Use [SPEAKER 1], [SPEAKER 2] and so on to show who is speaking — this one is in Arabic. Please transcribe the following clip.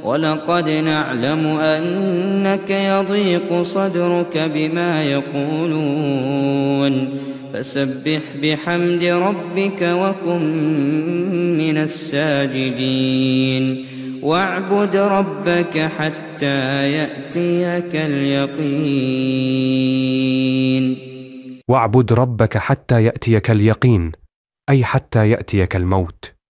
[SPEAKER 1] ولقد نعلم أنك يضيق صدرك بما يقولون فسبح بحمد ربك وكن من الساجدين واعبد ربك حتى يأتيك اليقين.
[SPEAKER 2] واعبد ربك حتى يأتيك اليقين، أي حتى يأتيك الموت.